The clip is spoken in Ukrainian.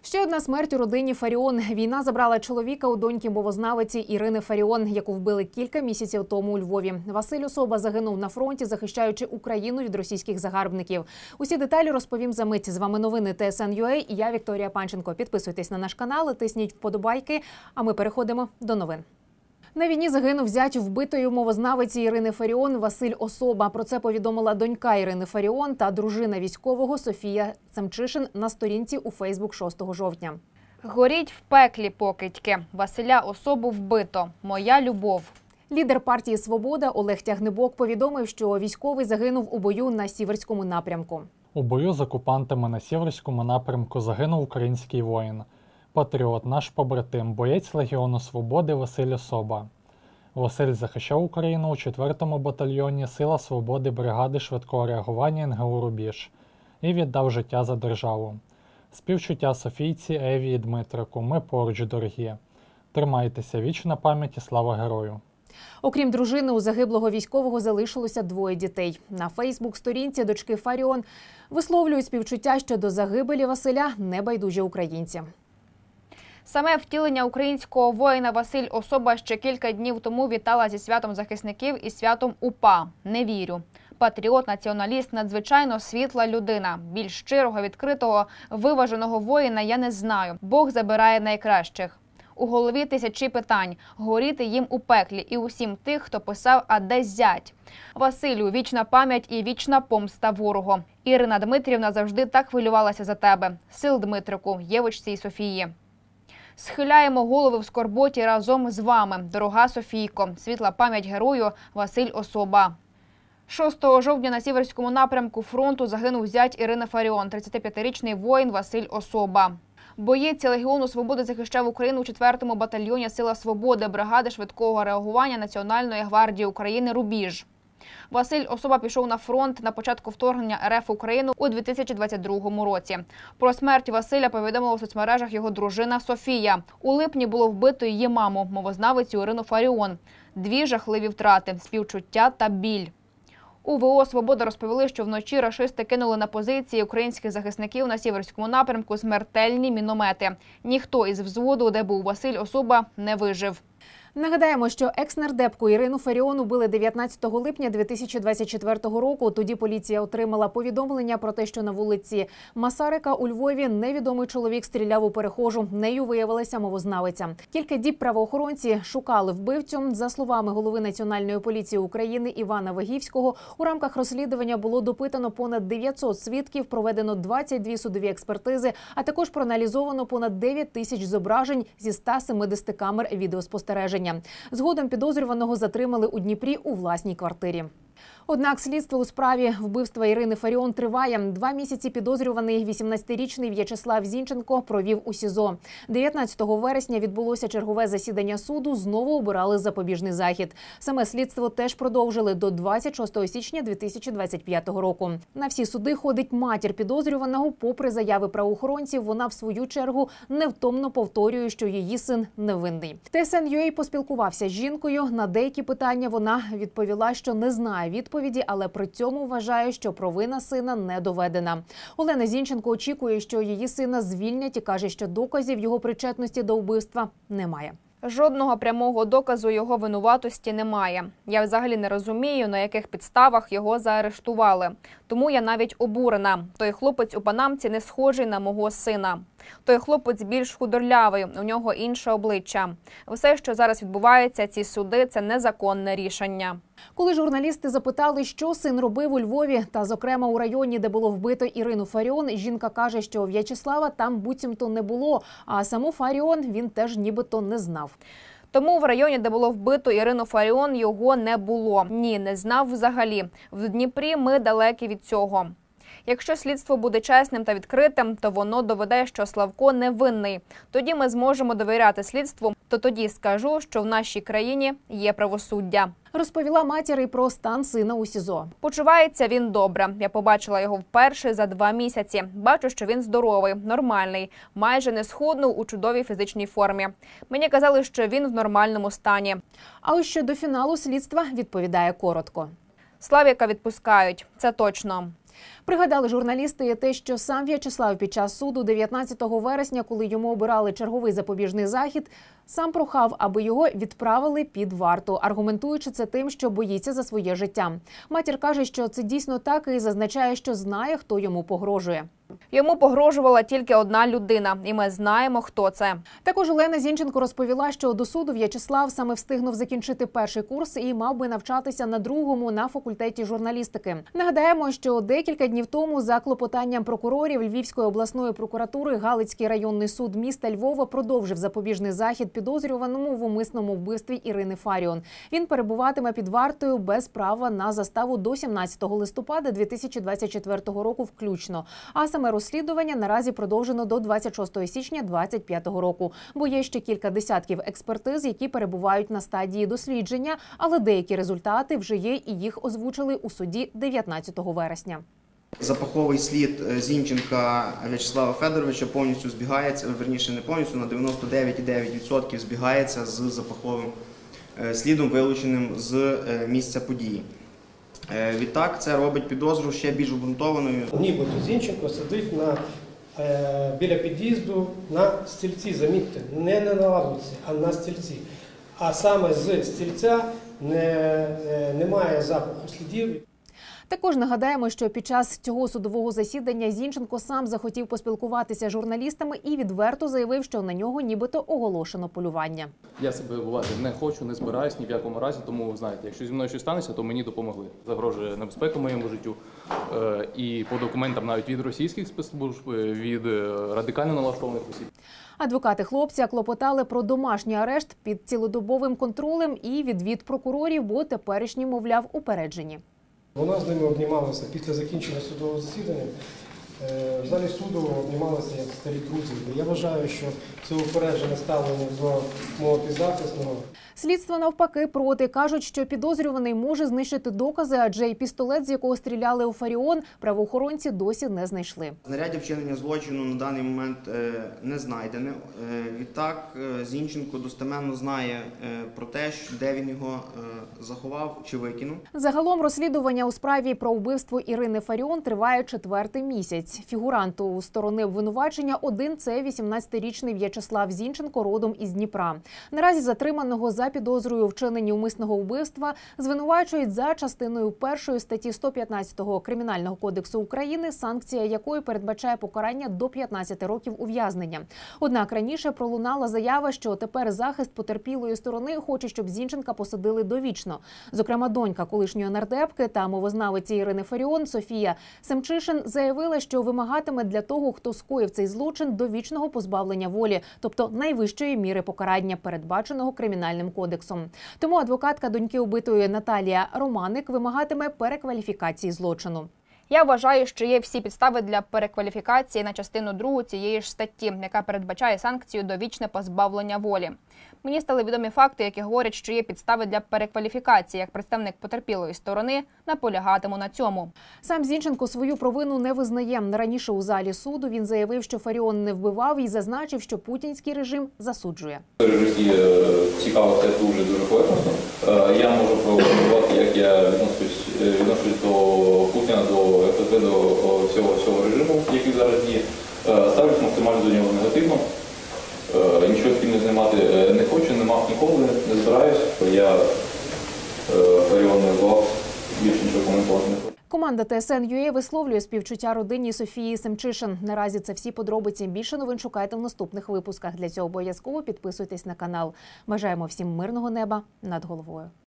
Ще одна смерть у родині Фаріон. Війна забрала чоловіка у доньки мовознавиці Ірини Фаріон, яку вбили кілька місяців тому у Львові. Василь Особа загинув на фронті, захищаючи Україну від російських загарбників. Усі деталі розповім за мить. З вами новини ТСН.UA і я, Вікторія Панченко. Підписуйтесь на наш канал, тисніть вподобайки, а ми переходимо до новин. На війні загинув зять вбитої мовознавиці Ірини Фаріон Василь Особа. Про це повідомила донька Ірини Фаріон та дружина військового Софія Семчишин на сторінці у Фейсбук 6 жовтня. Горіть в пеклі, покидьки. Василя Особу вбито. Моя любов. Лідер партії «Свобода» Олег Тягнебок повідомив, що військовий загинув у бою на Сіверському напрямку. У бою з окупантами на Сіверському напрямку загинув український воїн. Патріот, наш побратим, боєць Легіону Свободи Василь Особа. Василь захищав Україну у 4-му батальйоні Сила Свободи бригади швидкого реагування НГУ «Рубіж» і віддав життя за державу. Співчуття Софійці, Еві і Дмитрику. Ми поруч, дорогі. Тримайтеся, вічна пам'ять і слава герою. Окрім дружини, у загиблого військового залишилося 2 дітей. На Фейсбук-сторінці дочки Фаріон висловлюють співчуття щодо загибелі Василя небайдужі українці. Саме втілення українського воїна Василь Особа ще кілька днів тому вітала зі святом захисників і святом УПА. Не вірю. Патріот, націоналіст, надзвичайно світла людина. Більш щирого, відкритого, виваженого воїна я не знаю. Бог забирає найкращих. У голові тисячі питань. Горіти їм у пеклі і усім тих, хто писав «А де зять?». Василю, вічна пам'ять і вічна помста ворогу. Ірина Дмитрівна завжди так хвилювалася за тебе. Сил, Дмитрику, Євочці і Софії. Схиляємо голови в скорботі разом з вами, дорога Софійко. Світла пам'ять герою Василь Особа. 6 жовтня на Сіверському напрямку фронту загинув зять Ірини Фаріон, 35-річний воїн Василь Особа. Боєць Легіону Свободи захищав Україну у 4-му батальйоні Сила Свободи бригади швидкого реагування Національної гвардії України «Рубіж». Василь Особа пішов на фронт на початку вторгнення РФ в Україну у 2022 році. Про смерть Василя повідомила у соцмережах його дружина Софія. У липні було вбито її маму, мовознавицю Ірину Фаріон. 2 жахливі втрати – співчуття та біль. У ВО «Свобода» розповіли, що вночі рашисти кинули на позиції українських захисників на Сіверському напрямку смертельні міномети. Ніхто із взводу, де був Василь Особа, не вижив. Нагадаємо, що екс-нардепку Ірину Фаріон убили 19 липня 2024 року. Тоді поліція отримала повідомлення про те, що на вулиці Масарика у Львові невідомий чоловік стріляв у перехожу. Нею виявилася мовознавиця. Кілька діб правоохоронці шукали вбивцю. За словами голови Національної поліції України Івана Вагівського, у рамках розслідування було допитано понад 900 свідків, проведено 22 судові експертизи, а також проаналізовано понад 9 тисяч зображень зі 170 камер відеоспостереження. Згодом підозрюваного затримали у Дніпрі у власній квартирі. Однак слідство у справі вбивства Ірини Фаріон триває. 2 місяці підозрюваний 18-річний В'ячеслав Зінченко провів у СІЗО. 19 вересня відбулося чергове засідання суду, знову обирали запобіжний захід. Саме слідство теж продовжили до 26 січня 2025 року. На всі суди ходить матір підозрюваного. Попри заяви правоохоронців, вона в свою чергу невтомно повторює, що її син невинний. ТСН.UA поспілкувався з жінкою. На деякі питання вона відповіла, що не знає відповіді, але при цьому вважає, що провина сина не доведена. Олена Зінченко очікує, що її сина звільнять і каже, що доказів його причетності до вбивства немає. Жодного прямого доказу його винуватості немає. Я взагалі не розумію, на яких підставах його заарештували. Тому я навіть обурена. Той хлопець у панамці не схожий на мого сина. Той хлопець більш худорлявий, у нього інше обличчя. Все, що зараз відбувається, ці суди – це незаконне рішення. Коли журналісти запитали, що син робив у Львові, та, зокрема, у районі, де було вбито Ірину Фаріон, жінка каже, що В'ячеслава там буцімто не було, а саму Фаріон він теж нібито не знав. Тому в районі, де було вбито Ірину Фаріон, його не було. Ні, не знав взагалі. В Дніпрі ми далекі від цього. Якщо слідство буде чесним та відкритим, то воно доведе, що Славко невинний. Тоді ми зможемо довіряти слідству, то тоді скажу, що в нашій країні є правосуддя. Розповіла матір і про стан сина у СІЗО. Почувається він добре. Я побачила його вперше за 2 місяці. Бачу, що він здоровий, нормальний, майже не схуднув, у чудовій фізичній формі. Мені казали, що він в нормальному стані. А ось щодо фіналу слідства відповідає коротко. Славіка відпускають, це точно. Пригадали журналісти те, що сам В'ячеслав під час суду 19 вересня, коли йому обирали черговий запобіжний захід, сам прохав, аби його відправили під варту, аргументуючи це тим, що боїться за своє життя. Матір каже, що це дійсно так і зазначає, що знає, хто йому погрожує. Йому погрожувала тільки одна людина, і ми знаємо, хто це. Також Олена Зінченко розповіла, що до суду В'ячеслав саме встигнув закінчити перший курс і мав би навчатися на другому на факультеті журналістики. Нагадаємо, що декілька днів тому за клопотанням прокурорів Львівської обласної прокуратури Галицький районний суд міста Львова продовжив запобіжний захід підозрюваному в умисному вбивстві Ірини Фаріон. Він перебуватиме під вартою без права на заставу до 17 листопада 2024 року включно. А саме розслідування наразі продовжено до 26 січня 2025 року, бо є ще кілька десятків експертиз, які перебувають на стадії дослідження, але деякі результати вже є і їх озвучили у суді 19 вересня. Запаховий слід Зінченка В'ячеслава Федоровича повністю збігається, верніше не повністю, на 99,9% збігається з запаховим слідом, вилученим з місця події. Відтак, це робить підозру ще більш обґрунтованою. Нібито Зінченко сидить біля під'їзду на стільці, замітьте, не на лавці, а на стільці. А саме з стільця немає запаху слідів. Також нагадаємо, що під час цього судового засідання Зінченко сам захотів поспілкуватися з журналістами і відверто заявив, що на нього нібито оголошено полювання. Я себе вбивати не хочу, не збираюсь ні в якому разі, тому, знаєте, якщо зі мною щось станеться, то мені допомогли. Загрожує небезпека моєму життю. І по документам навіть від російських спецслужб, від радикально налаштованих осіб. Адвокати хлопця клопотали про домашній арешт під цілодобовим контролем і відвід прокурорів, бо теперішні, мовляв, упереджені. Вона з ними обнімалася після закінчення судового засідання. В залі суду обнімалися як старі друзі. Я вважаю, що це упереджене ставлення до мого підзахисного. Слідство навпаки проти. Кажуть, що підозрюваний може знищити докази, адже і пістолет, з якого стріляли у Фаріон, правоохоронці досі не знайшли. Знаряддя вчинення злочину на даний момент не знайдене. Відтак, Зінченко достеменно знає про те, де він його заховав чи викинув. Загалом розслідування у справі про вбивство Ірини Фаріон триває 4-й місяць. Фігуранту у сторони обвинувачення один – це 18-річний В'ячеслав Зінченко, родом із Дніпра. Наразі затриманого за підозрою у вчиненні умисного вбивства звинувачують за частиною 1 статті 115 Кримінального кодексу України, санкція якої передбачає покарання до 15 років ув'язнення. Однак раніше пролунала заява, що тепер захист потерпілої сторони хоче, щоб Зінченка посадили довічно. Зокрема, донька колишньої нардепки та мовознавиці Ірини Фаріон Софія Семчишин заявила, що вимагатиме для того, хто скоїв цей злочин, довічного позбавлення волі, тобто найвищої міри покарання, передбаченого Кримінальним кодексом. Тому адвокатка доньки убитої Наталія Романик вимагатиме перекваліфікації злочину. Я вважаю, що є всі підстави для перекваліфікації на частину 2 цієї ж статті, яка передбачає санкцію довічне позбавлення волі. Мені стали відомі факти, які говорять, що є підстави для перекваліфікації. Як представник потерпілої сторони наполягатиму на цьому. Сам Зінченко свою провину не визнає. Раніше у залі суду він заявив, що Фаріон не вбивав і зазначив, що путінський режим засуджує. Житті цікавився дуже поверхностно. Я можу прокоментувати, як я відношусь до Путіна, до ФСБ, до цього режиму, який зараз діє. Ставлюсь максимально до нього негативно. Нічого спільно знімати не хочу, не мав ніколи, не збираюсь. Я Фаріон не вбивав, більше нічого коментувати не хочу. Команда ТСН.UA висловлює співчуття родині Софії Семчишин. Наразі це всі подробиці. Більше новин шукайте в наступних випусках. Для цього обов'язково підписуйтесь на канал. Бажаємо всім мирного неба над головою.